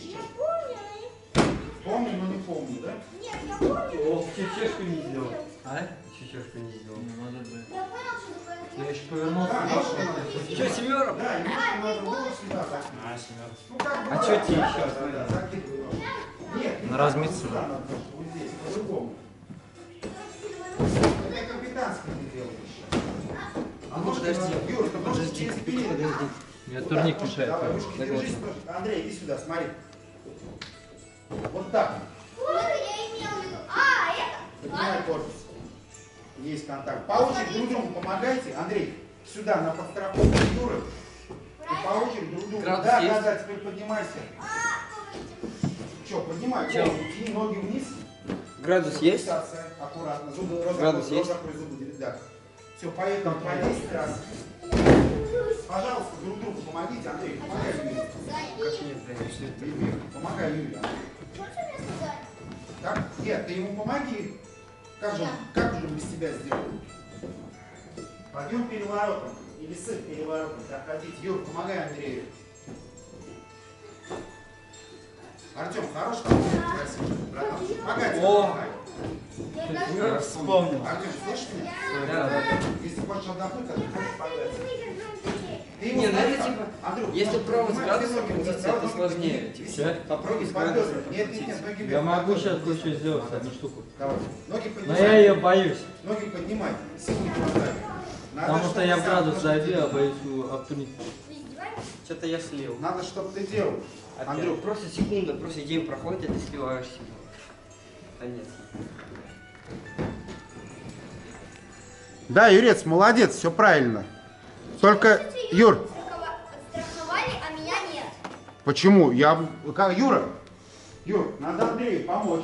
Я помню, Помню, но не помню, да? Нет, я помню. О, чечешку не сделал. А? Чечешку не сделал. Ну, надо бы. Я понял, что такое. Я еще повернулся. Да, ножки надо. Что, семерок? Да, и ножки надо было сюда так. А, семерка. Ну как бы. А да, что тебе да, еще да, осталось? да, закидывай ножки. Нет, не На так, размиться вот сюда надо. надо, вот здесь, по-другому. Это капитанский ты делаешь. А ножки подожди. надо, Юр, ты ножки через перед. Меня Вот турник так, ножки мешает. давай, ручки держись. Андрей, иди сюда, смотри. Вот так. Вот это я имел в виду. А, это? Поднимай корпус. Есть контакт. По очереди друг другу помогайте. Андрей, сюда на подстраховку Юры. И по очереди друг другу. Градус Да, есть? да, да, теперь поднимайся. Че, поднимай Чё? голову, тяни ноги вниз. Градус есть? Фиксация, аккуратно. Зубы, рот Градус закрой, есть? рот закрой, зубы, да. Все, поэтому по 10 раз. Пожалуйста, друг другу помогите, Андрей. Помогай Юрию. Юрий, помогай Юрию. Так? Нет, ты ему помоги. Как же он без тебя сделал? Подъем переворотом. Или с переворотом. Так хотите. Юр, помогай Андрею. Артем, хорош там? Красивый, братан. Помогай тебе. О! помогай. Я вспомнил. Артем, слышишь меня? Да. Если хочешь отдохнуть, отдыхай, помогай. Ты ему Не, ну это скажи, типа, Андрюх, если ну, пробовать понимаешь, градусом ты ноги крутиться, давай это ноги сложнее. вниз, Типа, вниз. попробуй с Под градусом бедрами. Нет, крутиться. ноги Я вверх, могу под сейчас бедрами. кое-что сделать, одну штуку. Давай. Ноги Но поднимай. я ее боюсь. Ноги поднимай. Силу не хватает. Надо, Потому что чтобы я в сам градус ножки зайду, я делал. боюсь обтунить. Что-то я слил. Надо, чтобы ты делал. Андрюх, Просто секунда, просто день проходит, и ты сливаешься. Конец. да, Юрец, молодец, все правильно. Только, Юр, Страховали, а меня нет. почему? Юра, Юр, надо Андрею помочь.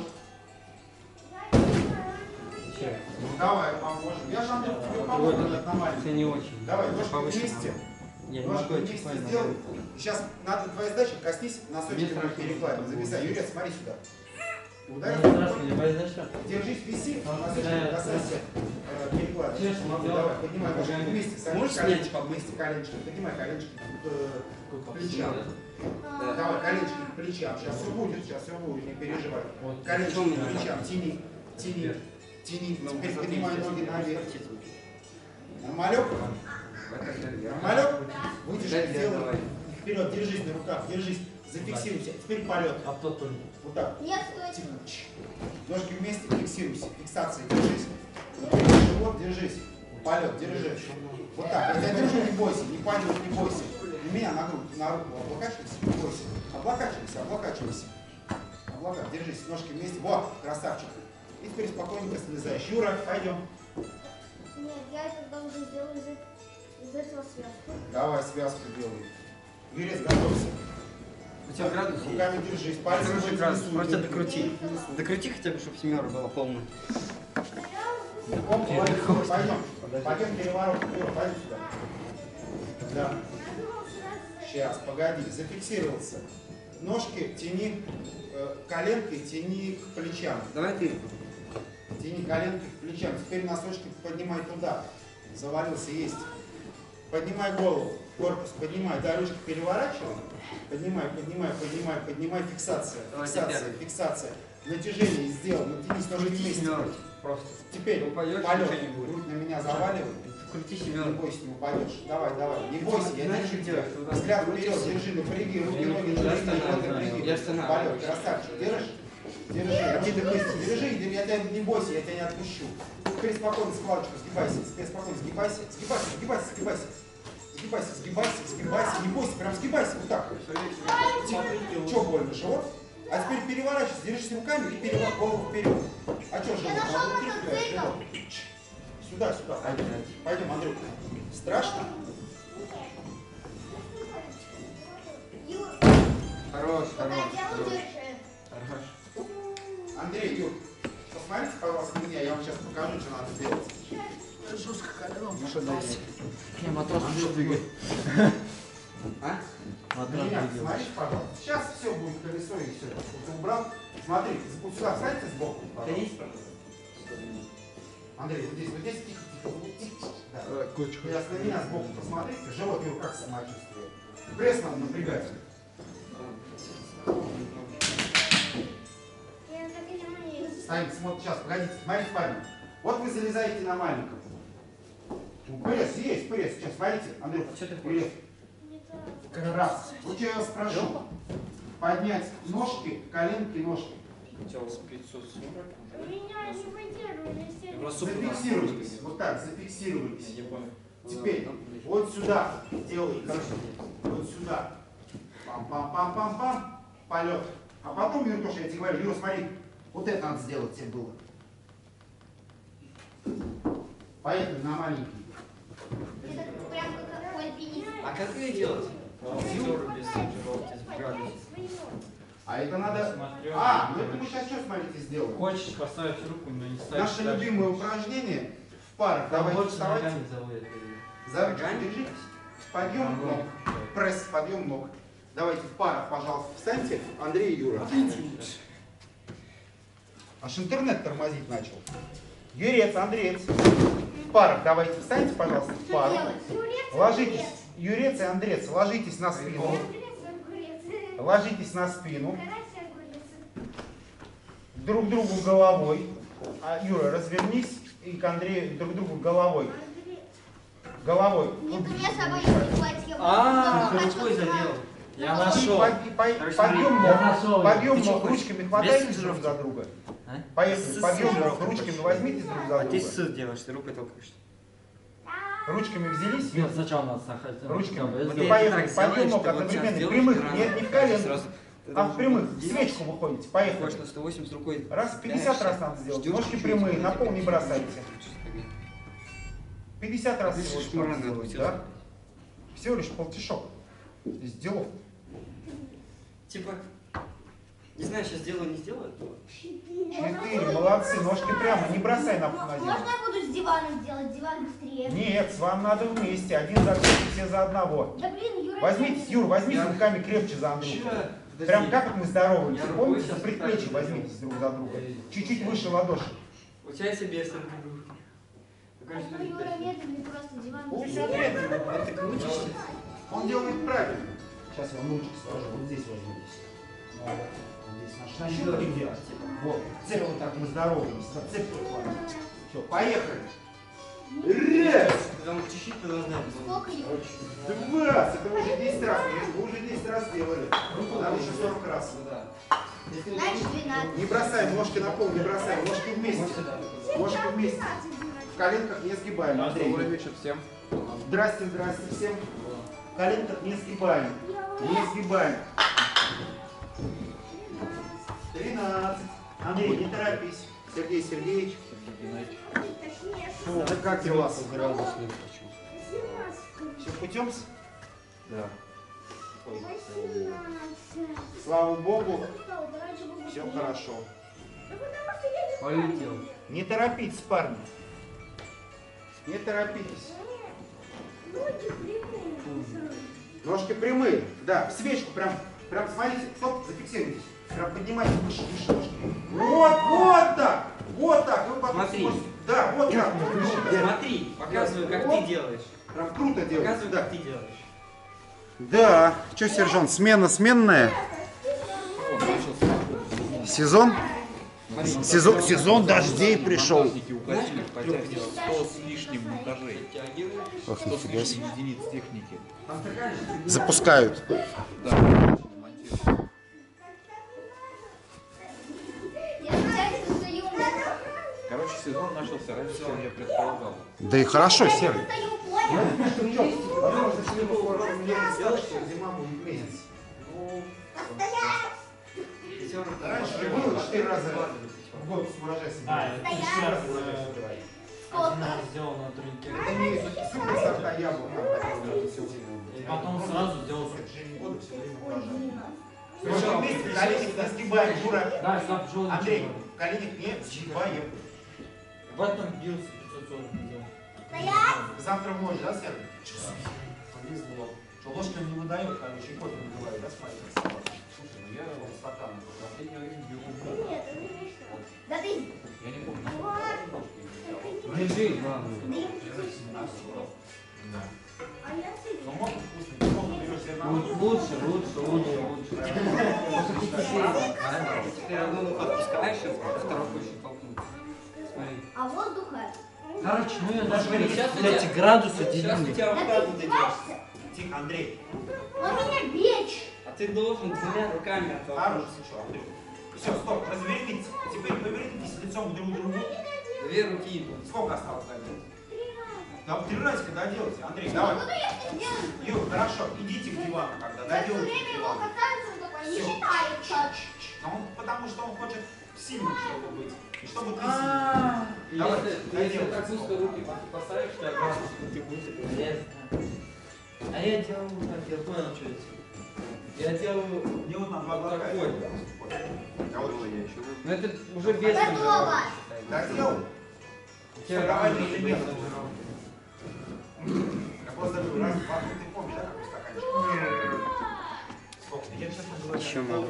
Ну давай, поможем. Я же Андрей тебе помогу, это нормально. Это не очень. Давай, ножки Повыше вместе. надо. Я не Ножки могу этих вместе пальцев. сделай. Сейчас надо твоя задача, коснись носочки Мне страшно. перекладины. Зависай. Юрец, смотри сюда. Мне Ударь. страшно, не боюсь, знаешь что? Держись, виси, Да, носочками касайся перекладины. Честно, Ну, да. давай, поднимай ножки Ага. вместе. сами Можешь коленочки снять? вместе, коленочки. Поднимай коленочки к плечам. Да. Давай, коленочки к плечам. Сейчас все будет, не переживай. Вот. Коленочки Что мне к надо? плечам. Тяни. Теперь. Теперь поднимай ноги наверх. Нормалек? Нормалек? Вытяжки сделай. Вперед, держись на руках, держись. Зафиксируйся. Теперь полет. А тот только. Вот так. Нет, стойте. Тихо. Ножки вместе, фиксируйся. Фиксация, держись. Живот, держись. Полет, держи. Вот так. Я тебя держу, не бойся, не паникуй, не бойся. На меня на руку облокачивайся, не бойся. Облокачивайся. Держись, ножки вместе. Вот, красавчик. И теперь спокойненько слезаешь. Юра, пойдем. Нет, я это должен сделать из этого связку. Давай связку делай. Юрец, готовься. У тебя градус есть? Руками держись, пальцы Короче, внизу, градус. внизу, Просто внизу. докрути. Докрути хотя бы, чтобы семерка была полная. Пойдем переворот. Пойдем сюда. Да. Сейчас, погоди, зафиксировался. Ножки тяни, коленкой тяни к плечам. Давай ты. Тяни коленкой к плечам. Теперь носочки поднимай туда. Завалился, есть. Поднимай голову, корпус поднимай. Да, ручки переворачивай. Поднимай. Фиксация. Фиксация. Натяжение сделал. Натянись ножки вместе. Просто. Теперь Упадешь, полет. ничего не будет. Грудь на меня заваливай. Крути Не семерку. бойся, не упадешь. Давай. Не бойся, я Знаешь, держу что тебя. делать? Взгляд вперед, держи, напряги, руки, Я ноги, не- напряги, я останавливаю, живот напряги. я останавливаю. Полет, красавчик, держишь? Держи, я тебя не бойся, я тебя не отпущу. Теперь спокойно складочку, сгибайся, теперь спокойно сгибайся, не бойся, прям сгибайся, вот так. Че больно, живот? А теперь переворачивайся, держись руками и переворачивай голову вперед. А что живот? Надо руки туда, живот. Сюда. Пойдем, Андрюха. Страшно? Юр, Хорош. я удержи. Хорош. Андрей, Юр, посмотрите, пожалуйста, меня, я вам сейчас покажу, что надо сделать. Жестко коленом. Я матрос уже двигаю. А? На меня посмотрите, пожалуйста. Сейчас все будет колесо и все. Ты убрал. Смотри, вот сюда встаньте сбоку. Да есть? Андрей, вот здесь, тихо. Да. Кочку. Сейчас на меня сбоку посмотрите. Живот, Юр, как самочувствие? Пресс надо напрягать. Стоим, смотрим. Сейчас, погодите, смотрите, парни. Вот вы залезаете на маленького. Ну, пресс, есть пресс. Сейчас, смотрите, Андрей, Что ты пресс. Раз. Вот я вас прошу. Поднять ножки, коленки, ножки. Хотел 540. Меня не выдерживали. Зафиксируйтесь. Вот так, зафиксируйтесь. Я не понял. Теперь вот сюда делаете. Вот сюда. Пам-пам-пам-пам-пам. Полет. А потом, Юра, тоже я тебе говорю, Юра, смотри, вот это надо сделать тебе было. Поехали на маленький. Это прям как альпинист. А как ее делать? Обзор без стажировки с градусом. А это надо... Смотрю. Ну это мы сейчас что, смотрите, сделаем? Хочешь поставить руку, но не ставишь. Наше любимое упражнение в парах. Давайте больше вставайте. ногами заводят. За ручку держитесь. Подъем ног. Пресс, подъем ног. Давайте в парах, пожалуйста, встаньте. Андрей и Юра. Аж интернет тормозить начал. Юрец, Андреец. В парах давайте встаньте, пожалуйста, в Что пару. делать? Юрец, Ложитесь. огурец. Юрец и Андрец, ложитесь на спину. Юрец, огурец. Ложитесь на спину. Карась, огурец. Друг к другу головой. Юра, развернись и к Андрею друг к другу головой. Андрей. Головой. Нет, у меня с собой не хватит. Ты рукой задел. Я нашел. Подъем Я ног. нашел. Подъем Ты чё ног. хочешь? Ручками хватайтесь Без друг за друга. А? Поехали. С Подъем ног. стажировкой Ручками почти. возьмите друг за А ты друга. ссыл делаешь, ты рукой толкаешь. Ручками взялись. Нет, сначала надо сахать. Ручками. Вот И я поехали. так Подъем сделаешь, ног ты вот сейчас одновременно. делаешь, Прямых. и рано. Не в колен, Сразу. а в прямых. В свечку выходите. Хочешь Поехали. на 180 рукой. Раз 50 раз надо сделать. Ножки прямые. На пол не бросайте. 50 раз всего лишь надо сделать, да? Всего лишь полтишок. Сделал. Типа, не знаю, сейчас сделаю, не сделаю. 4. Молодцы. Ножки прямо. Не бросай на землю. Можно я буду с дивана сделать? Диван быстрее. Нет, с вами надо вместе. Один за всех, все за одного. Да блин, Юра. Возьмитесь, Юр, возьмите руками крепче за Андрюху. Прям как мы здоровались. Я рукой Помните, за сейчас предплечье так возьмитесь сделаю. друг за друга. Чуть-чуть выше ладоши. У тебя себе сам Ну, Юра медленный, просто диван О, быстрее. медленно. А ты крутишься? Он делает правильно. Сейчас я вам ручки сложу. Вот здесь возьмитесь. Вот здесь наш нащупали где. Вот. Цепь вот так мы здороваемся. Цепь хватит. Все, поехали. Раз. Там чуть-чуть должна быть. Сколько его? 20. Это уже 10 раз. Вы уже 10 раз делали. Надо еще 40 раз. Значит, 12. Не бросаем ножки на пол, не бросаем. Ножки вместе. Ножки вместе. В коленках не сгибаем. Андрей. Добрый вечер всем. Здрасте, здрасте всем. В коленках не сгибаем. Не сгибаем. 13. Андрей, не торопись. Сергей Сергеевич. Ну, да как дела? Все путем? Да. Слава Богу, все хорошо. Полетел. Не торопитесь, парни. Не торопитесь. Ножки прямые. Да, в свечку прям смотрите. Стоп, зафиксируйтесь. Прям поднимайте выше ножки. Вот так. Вот так. Вы потом Смотри. сможете- Да, вот так. Смотри, показываю, как ты делаешь. Прям круто делаете. Показываю, Да. как ты делаешь. Да. Что, сержант, смена сменная? Сезон? Сезон дождей пришел. Знаешь, как трёх делать? 100 с лишним монтажей. Тягиваешь. 100 с лишним единиц техники. Запускают. Да. монтируют. Я специально стою. Короче, сезон начался раньше, чем я предполагал. Да и хорошо, Серый. Стою, понял? Возможно, следующего раза сделать, что зима будет месяц. Раньше было 4 раза в год с урожая собирали. это еще раз Сколько? сделал на тренинге. Это не супер сорта яблок. И потом сразу сделал. Причем вместе коленник не сгибаем, Юра. Да, сам пошел. Андрей, коленник не сгибаем. В этом бился 540 сделал. Завтра в ночь, да, Серый? Повезло. Что ложками не выдает, короче, и кофе не бывает, да, смотри? Слушай, ну я вам стакан в последнее время беру. Нет, это не что. Да ты... Я не помню. Лежи, главное. А я тебе... Ну, можно вкусно, можно берешь зерновую. Лучше. Теперь одну руку отпускаешь, а второй хочешь толкнуть. Смотри. А воздуха? Короче, ну я даже Сейчас у эти тебя- градусы Сейчас у делили. тебя вот так вот идешь. Тихо, Андрей. Он меня бечь. А ты должен двумя руками Хорош. оттолкнуться. Все, стоп, развернитесь. Теперь повернитесь лицом друг к другу. Две руки. Сколько осталось доделать? Да, 3 разика доделайте. Андрей, давай. Буду я это делать. Юр, хорошо, идите к дивану, когда Я все доделайте время к его дивану. катается, он такой, не Всё. считается. Потому что он хочет сильным, чтобы быть. И чтобы ты сильный. И Давай, если доделай. так узко руки поставишь, то градус ты будешь. А я делал так, я понял, что это. Я делаю... Мне вот на 2 Вот глотка. такой. А вот Я еще Но это уже без Готово. доделал. Все, давай примерно. Я просто говорю, раз, два, ну ты помнишь, да, какой стаканчик? Сколько? Я сейчас называю. Еще могу.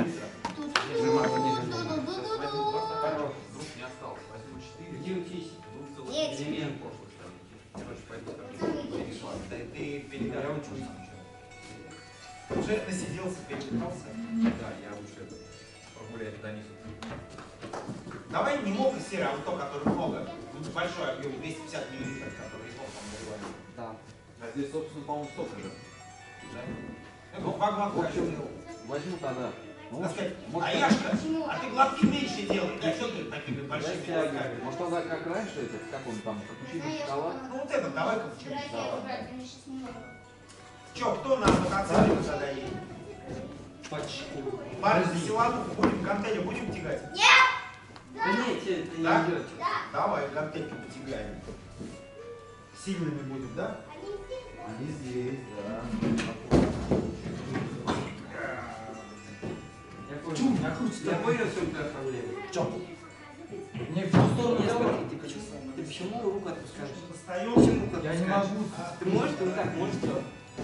Вдруг не осталось. Возьму 4. Иди учись. Нет. Элемент. Короче, пойду Да и ты Я перегорел. учусь. Уже насиделся, перепитался. Да, я лучше это прогуляю до низу. Давай не мокрый серый, а вот то, который много. Ну, большой объем, 250 мл, который из там наливали. Да. А здесь, собственно, по-моему, столько же. Да? Ну, по В глотку общем, сделал. возьму тогда. Ну, Так сказать, может, а Яшка, а ты глотки меньше делай, да, что ты такими большими глотками? может, тогда как раньше, этот, как он там, капучино, шоколад? Ну вот это, давай-ка в чем. Убрать, мне сейчас не могу. Че, кто на мотоцикле тогда едет? Почку. Парни за силануху будем, гантели будем тягать? Да нет, это не Да? идет. Давай, гантельки потягаем. Сильными будем, да? Они здесь, да. Я понял, Я понял, в чем твоя проблема. В чем? Мне в ту сторону Нет, делать? смотри, ты почему руку отпускаешь? Достаем. Почему руку Я не отпускаешь? могу. Ты можешь, ты вот так можешь делать?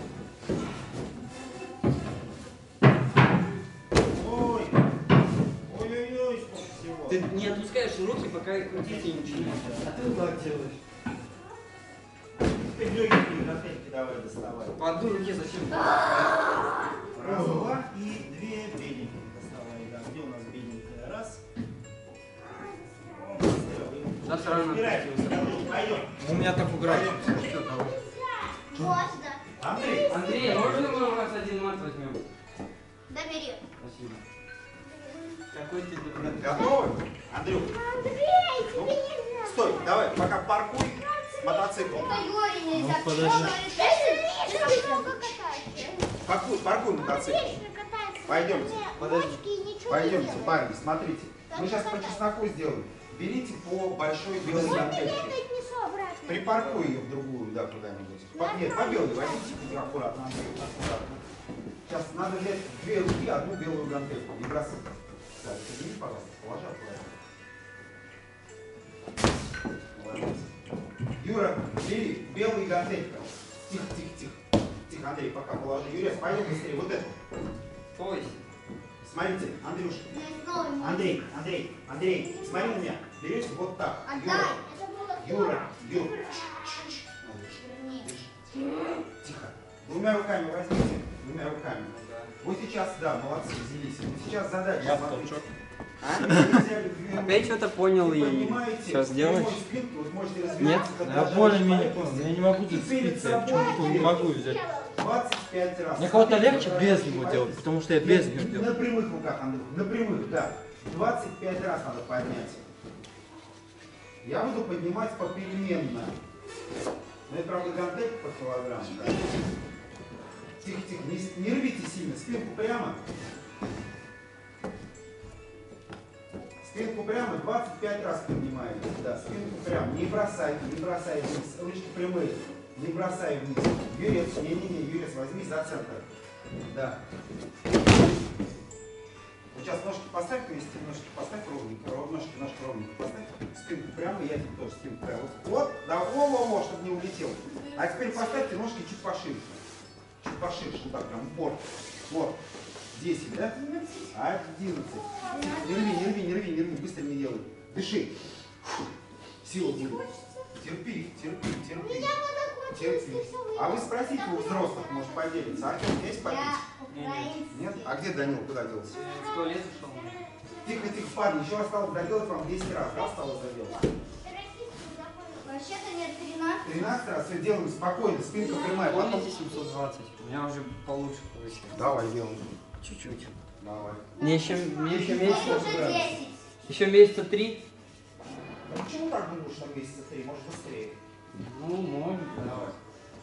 Ой. Ой-ой-ой, сколько всего. Ты не отпускаешь руки, пока их крутить и ничего не делаешь. А ты вот так делаешь. Теперь легенькие гантельки давай доставай. По одной руке зачем? Раз, два и 2 беленьких доставай. Да, где у нас беленькая? Раз. Да, все равно отпустился. Пойдем. У меня так играет. Можно. Андрей, Андрей, можно мы у вас один мат возьмем? Да бери. Спасибо. Какой ты добрый. готовы? Андрюк, Андрей, тебе нельзя. стой, давай, пока паркуй мотоцикл. Это Юре нельзя. Ну, подожди. Что говорит, это Миша много катается. Паркуй мотоцикл. Отлично катается. Пойдемте. Подожди. Ничего не Пойдемте, делает. парни, смотрите. Мы сейчас по чесноку сделаем. Берите по большой белой Вот я гантельке. опять несу обратно. Припаркуй ее в другую, да, куда-нибудь. Нет, по белой возьмите аккуратно, Андрей, аккуратно. Сейчас надо взять 2 руки, одну белую гантельку и бросать. Да, подними, пожалуйста, положи аккуратно. Молодец. Юра, бери белый гантелька. Тихо, тихо, тихо. Тихо, Андрей, пока положи. Юрец, пойдем быстрее, вот эту. Ой. Смотрите, Андрюш. Я снова не могу. Андрей, смотри на меня. Берешь вот так. Отдай. Это было Юра. Верни. Тихо. Двумя руками возьмите. Двумя руками. Вот сейчас, да, молодцы, взялись. Вот сейчас задача. Смотрите. А? Вы взяли 2 руки. Опять что-то понял и Поднимаете все сделаешь? прямой спинку, вот можете Нет? развернуться, как Я даже более-менее человек. понял, но я не могу И перед зацепиться, я собой почему-то не могу взять. 25 раз. Мне кого-то Смотрите, легче вот без раз, него и делать, потому что я без него делаю. На прямых руках, Андрей, на прямых, да. 25 раз надо поднять. Я буду поднимать попеременно. Но это, правда, гантелька по килограмму. Да. Тихо, не рвите сильно, спинку прямо. Спинку прямо, 25 раз поднимаете. Да, спинку прямо. Не бросай вниз. Ручки прямые. Не бросай вниз. Юрец, Юрец, возьми за центр. Да. Вот сейчас ножки поставь вместе, ножки поставь ровненько, ножки ровненько поставь. Спинку прямо, я тебе тоже спинку прямо. Вот, да, во, чтобы не улетел. А теперь поставьте ножки чуть пошире. Чуть пошире, вот так, прям упор. Вот. 10, да? 11. Не рви, быстро не делай. Дыши. Фу. Сила будет. Терпи. У меня вот такой А вы спросите у взрослых, может поделиться. Артем, есть попить? Я украинец. Нет? А где Данил? Куда делся? В туалет ушел. Тихо, тихо, парни, еще осталось доделать вам 10 раз. Да, осталось доделать? Вообще-то нет, 13. 13 раз, все делаем спокойно, спинка прямая. Потом... Помните 720? У меня уже получше получилось. Давай, делаем. Чуть-чуть. Давай. Мне еще Уже месяца... 10. Еще месяца 3. А почему так думаешь, что месяца 3? Может быстрее? Ну, может. Давай.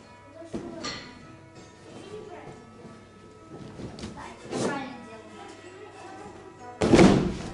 Я правильно делаю.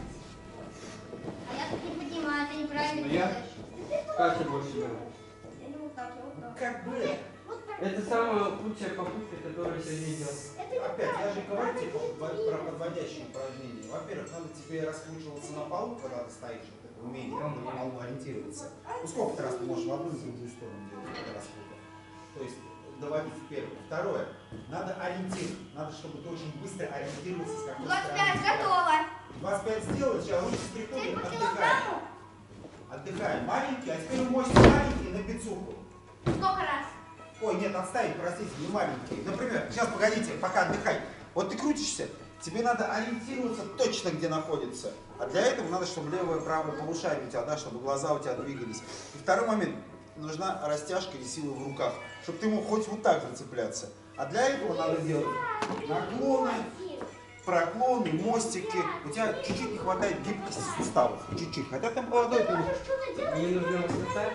А я тут не поднимаю, ты неправильно Ну, я- делаешь. Как ты больше делаешь? Я не вот так, я вот так. Как бы. Это самая лучшая попытка, которую сегодня делал. Опять, я же говорю тебе про подводящие упражнения. Во-первых, надо тебе раскручиваться на полу, когда ты стоишь, вот это умение на полу ориентироваться. Ну сколько раз ты можешь в одну и в другую сторону делать, когда раскрутка? То есть доводить первое. Второе, надо ориентир. Надо, чтобы ты очень быстро ориентировался с какой 25, стороны. готово. 25 сделал, сейчас руки Теперь стряхнули, по отдыхаем. килограмму. Отдыхаем. Маленький, а теперь мощный маленький на бицуху. Сколько раз? Ой, нет, отставить, простите, не маленькие. Например, сейчас погодите, пока отдыхай. Вот ты крутишься, тебе надо ориентироваться точно, где находится. А для этого надо, чтобы левое и правое полушарие у тебя, да, чтобы глаза у тебя двигались. И второй момент, нужна растяжка и сила в руках, чтобы ты мог хоть вот так зацепляться. А для этого надо делать наклоны, проклоны, мостики. У тебя чуть-чуть не хватает гибкости суставов, чуть-чуть. Хотя там молодой, ты Мне нужна высота.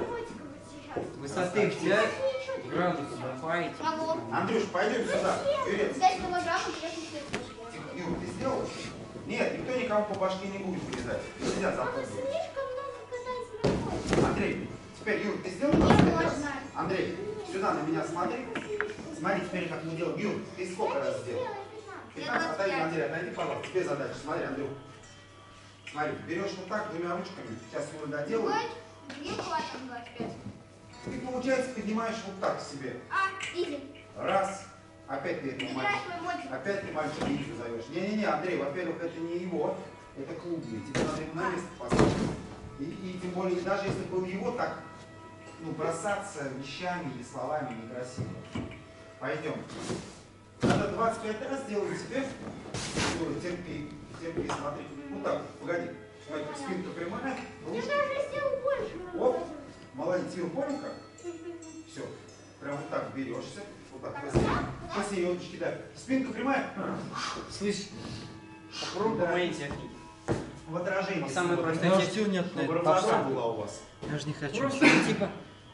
Высоты в 5 градусов добавить. Могу. Андрюш, пойдем сюда. Юрец. 5 килограммов, я тут слышно. Тихо, Юр, ты сделал? Нет, никто никому по башке не будет вырезать. Нельзя запомнить. Слишком много катается на Андрей, теперь, Юр, ты сделал Не 25 раз? можно. Андрей, сюда на меня смотри. Смотри теперь, как мы делаем. Юр, ты сколько раз сделал? 15, отойди, Андрей, отойди, пожалуйста. Тебе задача. Смотри, Андрюх. Смотри, берешь вот так, двумя ручками. Сейчас Юра доделает. Другим хватом 25. Ты, получается, поднимаешь вот так себе. А, изи. Раз. Опять ты этого Играй мальчика. свой мотик. Опять ты мальчика Митю зовешь. Не-не-не, Андрей, во-первых, это не его, это клубный. Тебе надо ему на место поставить. И тем более, даже если был его, так бросаться вещами или словами некрасиво. Пойдем. Надо 25 раз сделать себе. Юра, терпи, смотри. Вот так, погоди. Смотри, спинка прямая. Я даже сделал больше. Оп. Молодец, Юра, понял как? Все. Прям вот так берешься. Вот так. Посередочке, да. Спинка прямая. Слышь, попробуй по моей технике. В отражении. Самый чтобы простой равно- техника. Нет, чтобы нет, равнота попса. была у вас. Я же не хочу. Просто- Просто типа.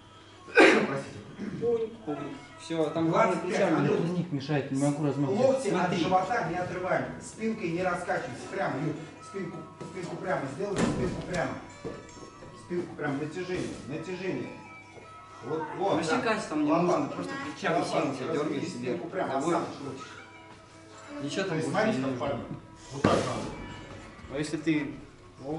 Простите. Все, там главное 25, плечами. Андрюх. Ник мешает, не могу размять. Локти от Смотри. живота не отрываем. Спинкой не раскачивайся. Прямо, Юр. Спинку прямо. Сделай спинку прямо. Спинку прямо. Натяжение. Вот. Вообще да. качество мне Лопатки. нужно. Просто плечами Лопатки. сильно тебя дергаешь Разведи себе. спинку прямо. Забой. Осаночку. Ничего То там есть, больше не смотрите, как нужно. парни. Вот так надо. А если ты... Ох.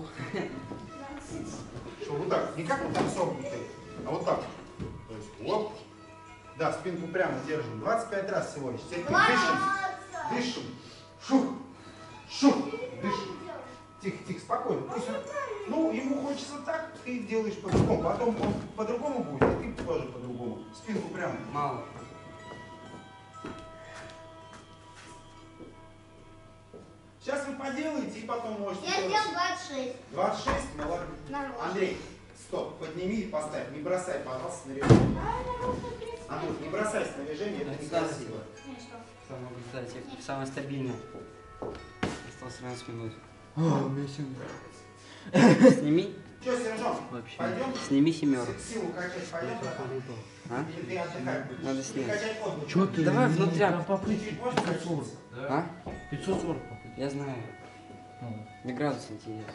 Что, вот так. Не как вот там согнутый, а вот так. То есть, оп. Да, спинку прямо держим. 25 раз всего лишь. Теперь дышим. Дышим. Шух. Шух. Дышим. Тихо, спокойно. Пусть он... Ну, ему хочется так, ты делаешь по-другому. Потом он по-другому будет, а ты тоже по-другому. Спинку прямо. Мало. Сейчас вы поделаете и потом можете... Я тоже. сделал 26. 26, молодец. Нормально. Андрей, стоп, подними и поставь. Не бросай, пожалуйста, снаряжение. Андрей, не бросай снаряжение, это некрасиво. Ну и что? Что могу сказать? Техника самая стабильная. Осталось 13 минут. А, у меня сегодня. Сними. Что, Сержон, Вообще. пойдем? Сними семерку. Силу качать пойдем? А? Или ты отдыхай будешь? Надо Или снять. качать отдых? Чё ты? Давай внутряк. Там попыть Чуть можешь 540. А? 540 попыть. Я знаю. Мне градус интересно.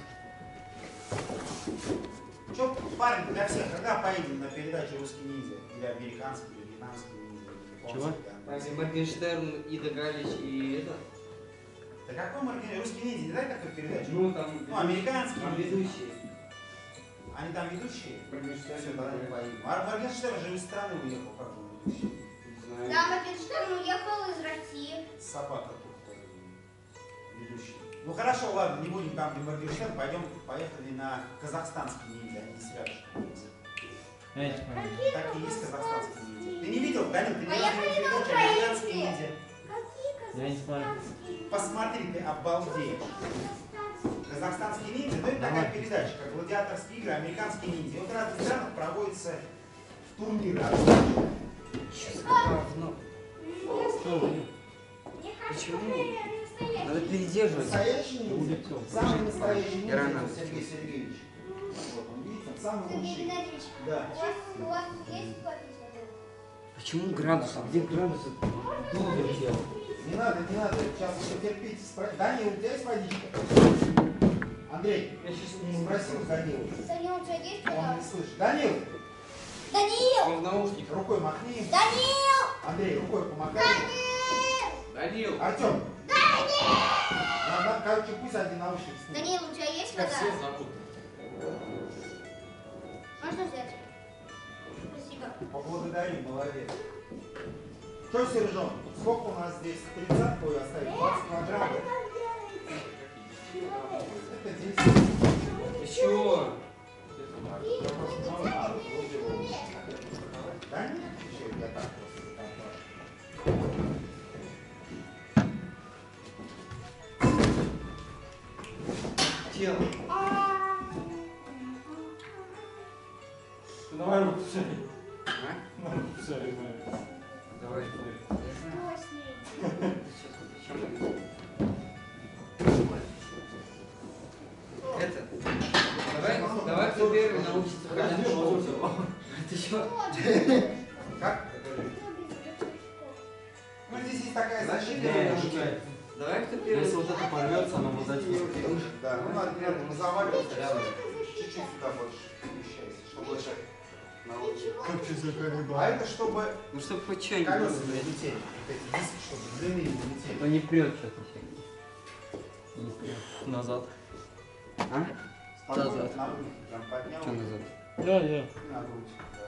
Что, парень, для всех, когда поедем на передачу «Русский ниндзя»? Или американский, или вьетнамский ниндзя, или японский, Чего? или английский? Моргенштерн, Ида Галич и это? Да какой маркетинг? «Русский ниндзя», не дай такую передачу? Ну, там... Ну, американские. Там ведущие. Они там ведущие? Моргенштерн. Все, тогда не поедем. А Моргенштерн же из страны уехал, как он ведущий? Не знаю. Да, Моргенштерн уехал из России. Собака тут ведущий. Ну хорошо, ладно, не будем там, где Моргенштерн, поехали на казахстанский ниндзя, они не свяжут. Я не понял. Так и есть казахстанские ниндзя. Ты не видел, Данил? Ты не Поехали видел на передачу «Американские Украине». ниндзя»? Я не смотрю. Посмотри, ты обалдеешь. Казахстанские ниндзя, ну это такая передача, как гладиаторские игры, американские ниндзя. Вот в разных странах проводятся турниры. Говно. Почему? Надо передерживать. Настоящий ниндзя. Самый настоящий ниндзя Ирана. это Сергей Сергеевич. Вот он, видите, он самый Сергей лучший. Геннадьевич, Да. у вас есть подпись? Почему градусы? Где градусы? Долго делал. Не надо, сейчас потерпите. Данил, у тебя есть водичка? Андрей, Я сейчас спросил Данил. Саня, у тебя есть Он не подпись? слышит. Данил, Данил! Он в наушниках. рукой махни. Данил! Андрей, рукой помахай. Данил! Артем. Короче, пусть один наушник снимет. Данил, у тебя есть Как все вода? зовут? Можно взять? Спасибо. Поблагодари, молодец. Что, Сержон, сколько у нас здесь? 30 ой, оставить? 20 квадратов? Это 10. Ты чего? Да нет, еще я так Тело. Давай руку все. А? Руку все, Давай. Что с ней? Сейчас, зачем мы- Это. Давай кто первый научится ходить по улице. Ты что? Как? Ну, здесь есть такая защита. Давай кто первый. Если вот это порвется, оно вот эти. Да, ну надо примерно заваливаться. Чуть-чуть сюда больше перемещайся, чтобы больше на улице. А это чтобы Ну чтобы хоть что-нибудь. колеса не летели. Вот эти диски, чтобы длинные не летели. Но не прет что-то. Не прет. Назад. А? Спокойно, Назад. на руки прям поднял. Что назад? Да. И на грудь, да.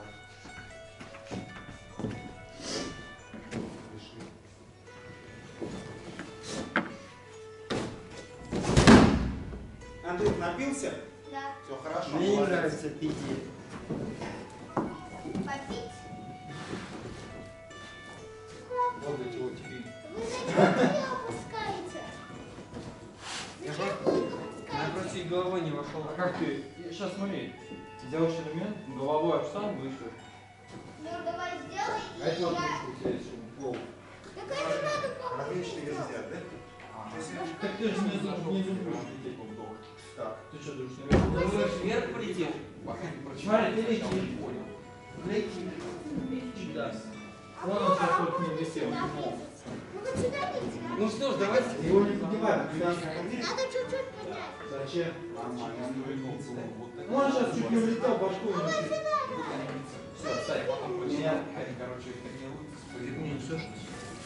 Дыши. Андрей, напился? Да. Все хорошо. Мне не молодец. нравится пить. Попить? Вот эти вот тебе. Вы зачем ее опускаете? Я просто чуть головой не вошел. А как ты? Сейчас смотри. Ты делаешь элемент, головой об штангу выше. Ну давай сделай, и А это вот я... у тебя есть пол. Так это надо помыть. Различные вес взять, да? Так ты же не зубришь лететь. Так. Ты что, думаешь, Ты наверх? думаешь, вверх полетишь? Пока не прочитал, Смотри, ты сначала лети. не понял. Лети, да. А Вон он сейчас только не висел. сюда влезете. Ну вот сюда лезьте. Ну что ж, давайте. Его не поднимай. Надо чуть-чуть поднять. Зачем? Нормально. Вот так. Ну он сейчас чуть не улетел, башку не чуть. Все, Сань, потом прочитал. Они, короче, тренируются. Ну все ж.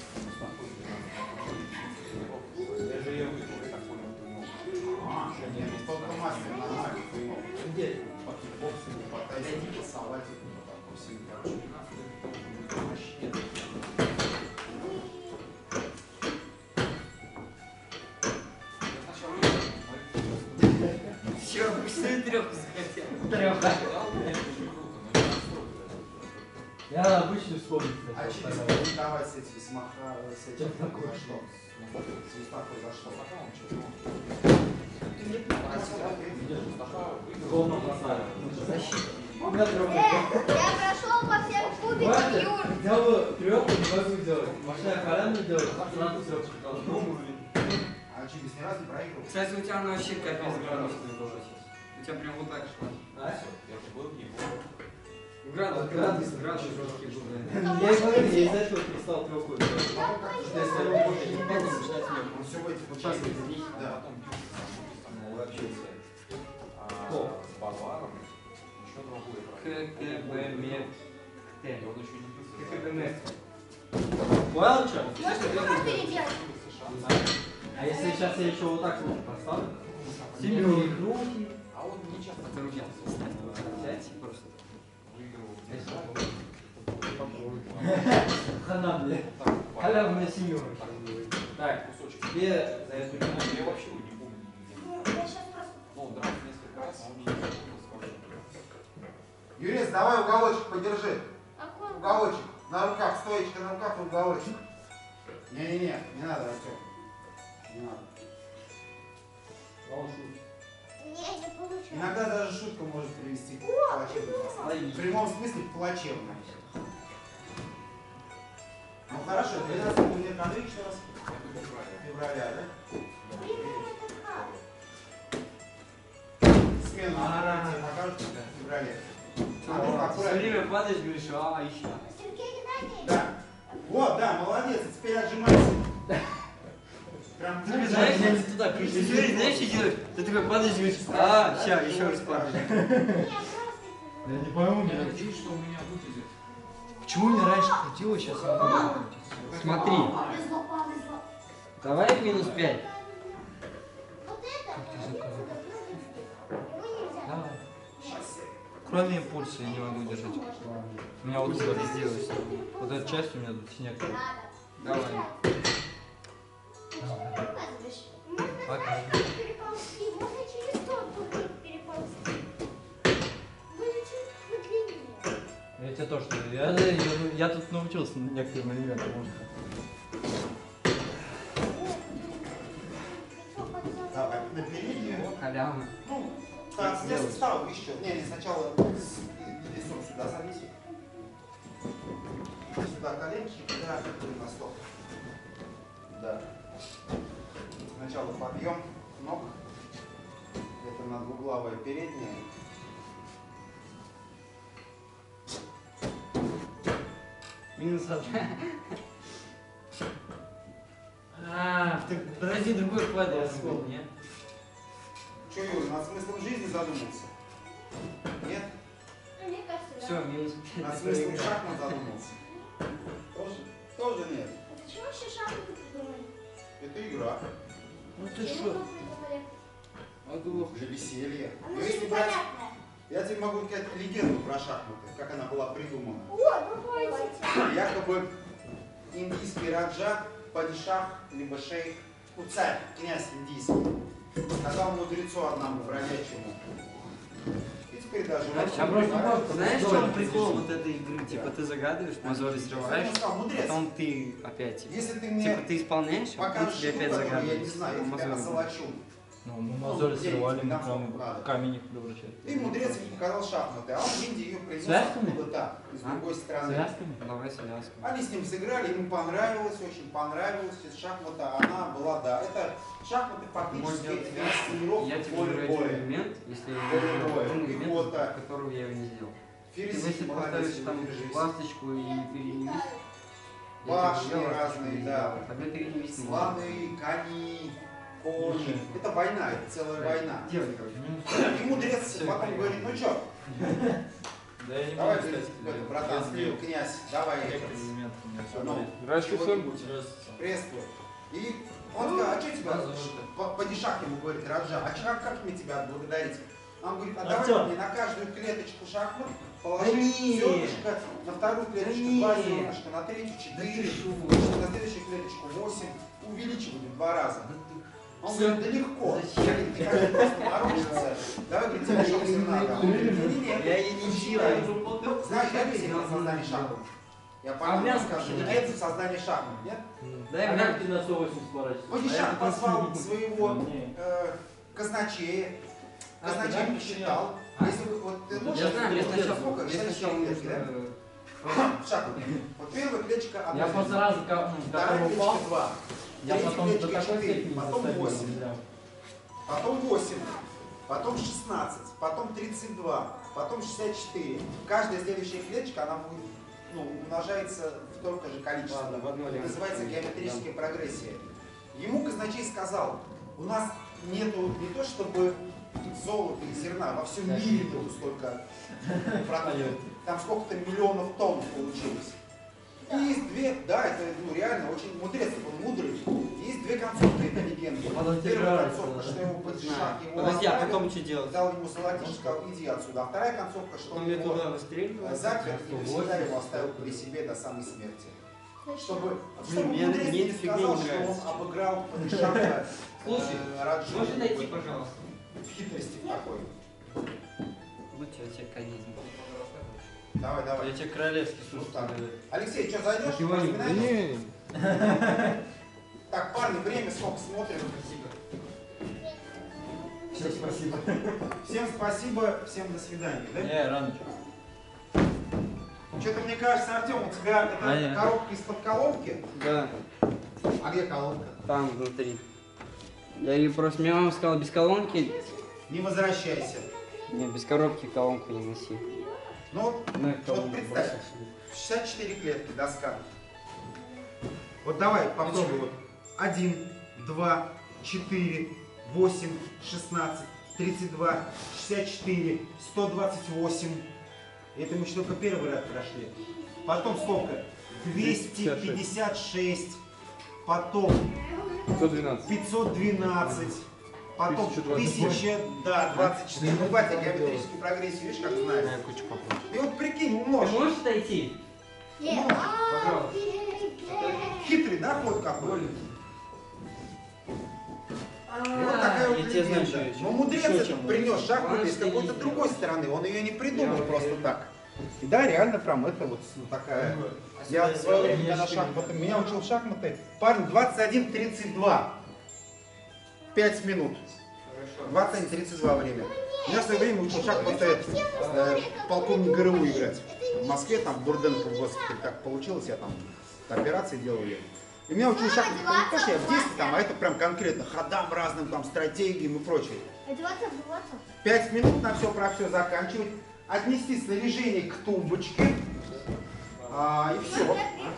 Я же ее выиграл, я так понял, ты мог. А, нет, только мастер нормально. Где? По кикбоксингу, по тайскому, по салатику, по всему, короче. Нет. Я сначала Че, пустую треху захотел? Трёха. это очень круто, но я настроил. Я обычно вспомнил. А через давай с этим, с маха, с этим, Чем такое? за что? С Мустафой за что? Ты мне Ровно поставил. защита. У меня трёха. Я прошел по всем кубикам, Юр. Делаю трёху, не могу сделать. Машина халяну делать, сразу трёху сказал. А что, без ни разу не проиграл? Кстати, у тебя она вообще капец градусная была сейчас. У тебя прям вот так шла. А? Я же был в него. Градус жесткий был. Я и говорю, я из-за этого перестал трёху делать. Что Если я больше не могу, начинать трёху. Он все в этих вот Сейчас таких, это здесь. да. Потом пил там Вообще. с базаром. Еще другой проект. ККБМ. И он еще не пил. ККБМ. Понял, что? Можете просто переделать? А если сейчас я еще вот так вот поставлю? Семёрку. И руки. А он не часто Это руки взять просто. выигрывал. Хана, блядь. Халявная семерка. Так, Кусочек. тебе за эту Я минуту. вообще его не помню. Я сейчас просто... Ну, он дрался несколько раз, а он не запомнился вообще. Юрий, Держись, давай уголочек подержи. Какой? Уголочек. На руках, стоечка на руках и уголочек. Не-не-не, не надо, Артем. Не надо. Не получается. Иногда даже шутка может привести к плачевному. В прямом смысле к плачевному. Ну хорошо, 12 лет Андрей еще раз. Февраля, да? Смену тебе покажут в феврале. Андрюх, Все аккуратнее. время падаешь, говоришь, а еще. Сергей Геннадьевич. Да. Вот, да, молодец, теперь отжимайся. Прям Ты знаешь, туда кричишь. Ты знаешь, что делаешь? Ты такой падаешь, говоришь, а, сейчас, еще раз падаешь. Не, просто. Я не пойму, Я меня. надеюсь, что у меня вытязет. Почему меня раньше крутило, сейчас не могу крутиться? Смотри, Повезло, повезло. давай минус 5. Вот это отсюда, его нельзя. Давай. Кроме импульса я не могу держать. У меня вот это сделалось. Вот эта часть у меня тут снег. Надо. Давай. Показываешь. Можно Покажи. переползти, можно через тот тут переползти. Можно чуть подлиннее. Я тебе тоже говорю. Я тут научился некоторым элементам. Может. Давай, на переднюю. Халява. Ну, так, с места встал еще. Не, сначала лицом сюда садись. Сюда коленки, да, на стол. Да. Сначала подъем ног. Это на двуглавое переднее. Минус 1. А, ты подожди, другой падает. Нет? Че, Юра, над смыслом жизни задумался? Нет? Мне кажется, Все, да. минус 5. Над смыслом шахмат задумался? Тоже нет. А почему вообще шахматы придумали? Это игра Ну ты Почему что? придумали? для веселья. Она Но же если брать, непонятная. я тебе могу сказать легенду про шахматы, как она была придумана. О, давайте. Якобы индийский раджа, падишах, либо шейх, ну царь, князь индийский, сказал мудрецу одному бродячему. И теперь даже... Я просто Знаешь, в чем прикол вот этой игры? Типа ты загадываешь, мозоли срываешь, Он сказал, мудрец, потом ты опять типа. если ты Типа мне ты исполняешь, а потом покажешь тебе штуку, опять которую я не загадываешь. знаю, я тебя Мозоли. посолочу. Ну, мы мозоли денег срывали, тебе мы дам, прям сколько надо. камень их превращали. И мудрец ему показал шахматы, а он в Индии ее принес Связками? откуда-то, из А? другой страны. Связками? Давай связку. Они с ним сыграли, ему понравилось, очень понравилось. Эта шахмата, она была, да. Это шахматы Можешь фактически делать тренировка Я тебе поле говорю один боя. элемент, если я Поле вижу боя. один И элемент, вот так. которого я его не сделал. Ты Ферзь, если молодец, поставишь там держись. ласточку и перенес, Башни разные, да. Тогда перенес не Слоны, кони, кони. Это война, это целая война. Делай, короче. И мудрец потом говорит, ну что, Да я не давай, могу, говорит, кстати. братан, князь, давай Некоторые элементы у меня все. Ну, Здравствуйте. чего-нибудь. приветствую. И он сказал, а что тебя, падишах ему говорит, Раджа, а как мне тебя отблагодарить? Он говорит, а давай Артём. мне на каждую клеточку шахмат Да положи нет. зернышко, на вторую клеточку Да 2 нет. зернышка, на третью 4, на следующую клеточку 8, увеличивай в 2 раза. Он говорит, да легко, Зачем? ты как просто морочится, давай, говорит, тебе еще все надо. Он говорит, не-не-не, Я и не делаю. знаешь, я принцип создания шахмат. Я А по мясо скажу, почему? принцип создания шахмат, нет? Дай А как мне. ты на 180 поворачиваешь? Падишах позвал своего Не. казначея. А, Казначей ты посчитал. Если вы, вот, ты Я можешь знаю, мне сказать, сначала, сколько? мне Шесть сначала клеток, да? нужно. Шаг. Вот первая клеточка Я одна. просто сразу, Вторая когда упал, клеточка 2. я Третья потом до клеточка такой 4, степени потом застабил, 8, нельзя. потом 8, потом 16, потом 32, потом 64. Каждая следующая клеточка, она будет, ну, умножается в столько же количество. Ладно, в одно Это называется геометрическая прогрессия. Ему казначей сказал, у нас нету не то чтобы золота и зерна, во всем мире нету столько продуктов. Там сколько-то миллионов тонн получилось. И есть две, да, это ну, реально очень мудрец, он мудрый. Есть две концовки этой легенды. Потом тебе Первая нравится, концовка, да. что его падишах его Подожди, а оставил, потом что делать? дал ему золотишко, сказал, иди отсюда. А вторая концовка, что Он он мне его туда выстреливает. запер и навсегда его оставил при себе до самой смерти. Чтобы мне мудрец эта не фигня сказал, не что он нравится. обыграл падишаха Слушай, Раджу. Можешь найти, пожалуйста? В хитрости такой. Лучше я тебе канизм. Давай, давай. Я тебе королевский суш. Вот так. Алексей, что, зайдешь? Так его не- Да Разминаемся? не, Так, парни, время сколько смотрим? Всем спасибо. Всем спасибо, всем до свидания. Да? Не, рано. Что-то мне кажется, Артем, у тебя это Понятно. коробка из-под колонки. Да, А где колонка? там внутри. Я ей просто, мне мама сказала, без колонки, Не возвращайся. не, без коробки колонку не носи. Ну вот, Ну, вот представь, 64 клетки, доска. Вот давай попробуй. Вот. 1, 2, 4, 8, 16, 32, 64, 128. Это мы еще только первый ряд прошли. Потом сколько? 256. Потом 112. 512. Потом 1000, да, 24. Ну, батя, геометрическую прогрессию, видишь, как знаешь. кучу попробую. И вот прикинь, Ты умножь. можешь отойти? Нет. Пожалуйста. Хитрый, да, ход какой? И вот такая вот Я тебе знаю, легенда. что Но мудрец еще этот чем принес можно. шахматы из Главное, что какой-то не другой стороны. Он ее не придумал Я просто уверен. так. И да, реально прям это вот такая... Я в свое время, когда шахматы, меня учил в шахматы, парень 21:32. 5 минут. 21:32 время. Я в свое время учил шахматы полковник ГРУ играть. В Москве, там, в Бурденко, в госпитале, так получилось, я там операции делали. И меня учил шахматы не то, что я в детстве, там, а это прям конкретно ходам разным, там, стратегиям и прочее. 5 минут на все про все заканчивать, отнести снаряжение к тумбочке, и все.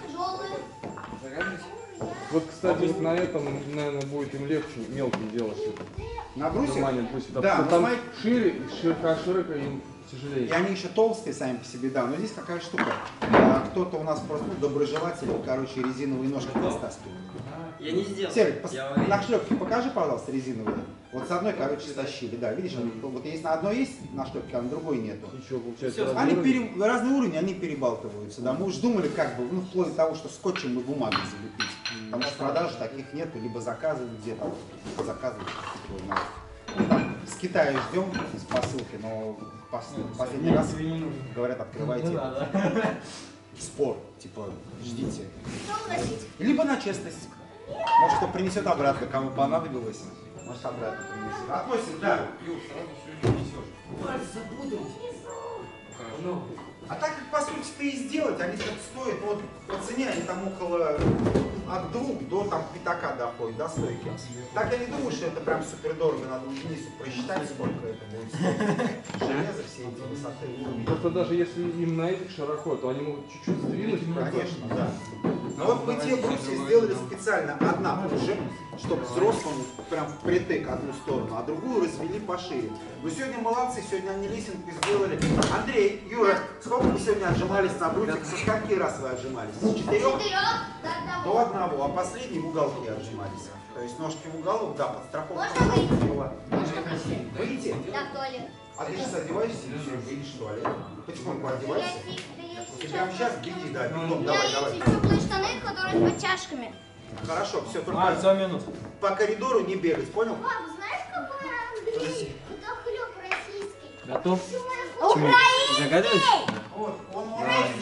Вот, кстати, вот на этом, наверное, будет им легче мелким делать это. На брусе. Нормально, пусть Да, там но там смотри- шире, широко им тяжелее. И они еще толстые сами по себе, да. Но здесь какая штука. Кто-то у нас просто доброжелатель, короче, резиновые ножки растаскивает. Я не сделал. Серый, Я на шлепке покажи, пожалуйста, резиновые. Вот с одной, короче, стащили, да. Видишь, вот есть на одной есть на шлепке, а на другой нету. Ничего, получается, Всё, Они разные уровни. разные уровни, они перебалтываются. Да. Мы уж думали, как бы, ну, вплоть до того, что скотчем и бумагой залепить. Потому что продаж таких нету, либо заказывают где-то, заказывают. Ну, там, с Китая ждем с посылки, но последний раз Тебе не нужно. говорят, открывайте Не надо. спор, типа, ждите. Либо на честность. Может, кто принесет обратно, кому понадобилось, может, обратно принесет. Относит, да. Юр, сразу все не несешь. Ну, А так как, по сути, ты и сделать, они как стоят, вот по цене они там около от 2 до там пятака доходят, до стойки. Так я не думаю, что это прям супер дорого, надо Денису просчитать, сколько это будет стоить. Железо, все эти высоты, уровни. Просто даже если им на этих широко, то они могут чуть-чуть сдвинуть. Конечно, да. Но вот мы те брусья сделали специально одна уже, чтобы взрослому прям впритык одну сторону, а другую развели пошире. Вы сегодня молодцы, сегодня они лесенку сделали. Андрей, Юра, сколько вы сегодня отжимались на брусьях? Со скольки раз вы отжимались? С 4 до 1, а последний в уголке отжимались. То есть ножки в уголок, да, подстраховка. Можно выйти? была. Выйти? Да, в туалет. А ты сейчас одеваешься и все, выйдешь в туалет. Потихоньку одевайся. Ты прямо сейчас беги, да, бегом, У меня давай, есть давай. теплые штаны, которые с подтяжками. Хорошо, все, только все минус. по коридору не бегать, понял? Пап, знаешь, какой Андрей? Это хлеб российский. Готов? Украинский! Загадываешь? Вот, он хочет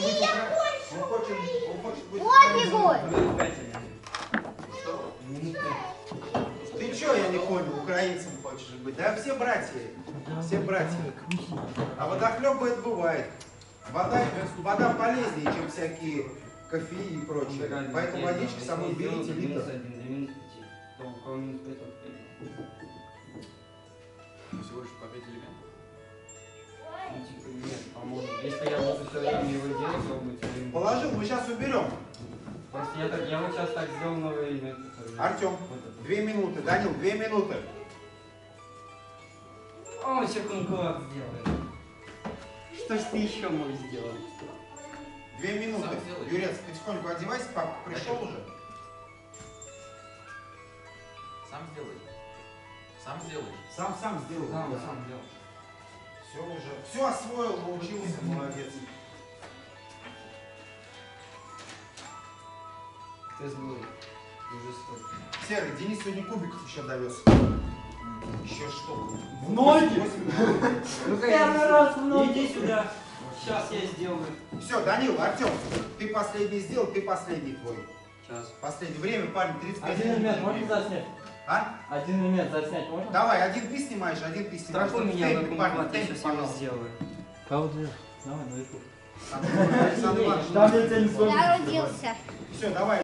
быть Подвигу! Ты чё, я не понял, украинцем хочешь быть? Да все братья, все братья. А водохлеб это бывает. Вода полезнее, чем всякие кофеи и прочее. Поэтому водички с собой берите литр. Всего лишь по 5 элементов. Если я буду все время его делать, то будет все время. Положил, мы сейчас уберем. Просто я вот сейчас так сделал новое имя. Артем, 2 минуты. Данил, 2 минуты. О, еще конкурс сделает. Что ж ты еще мог сделать? 2 минуты. Сам сделай. Юрец, потихоньку одевайся, папа пришел уже. Сам сделай. Сам сделай. Сам сделал. Да, он сам делал. Все уже. Все освоил, научился, молодец. Тест был. Уже столько. Серый, Денис сегодня кубиков еще довез. Еще что? В ноги! Ну-ка, Первый раз в ноги! Иди сюда. Сейчас я сделаю. Все, Данил, Артем, ты последний сделал, ты последний твой. Сейчас. Последнее время, парень, 35 Один элемент минут. можно заснять? А? Один элемент заснять можно? Давай, один ты снимаешь, один ты снимаешь. Страхуй Вот меня темп, на парень, кумулате, я темп, сейчас его пожалуйста. сделаю. Кого ты? Давай, на YouTube. Александр Иванович, Там я тебя не смогу. Я родился. Все, давай.